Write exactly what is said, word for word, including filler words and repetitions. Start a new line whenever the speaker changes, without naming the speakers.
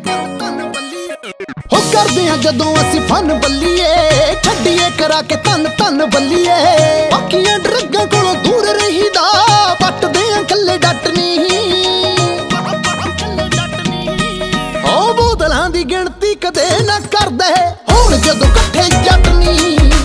हो करदे आ जदों असीं फन बल्लीए, छड्डीए करा के तन तन बल्लीए। बाकियां ड्रगां कोलों दूर रहीदा, पटदे आ कल्ले डट नी। ओ बोतलां दी गिणती कदे ना करदे, होण जदों कट्ठे जट नी।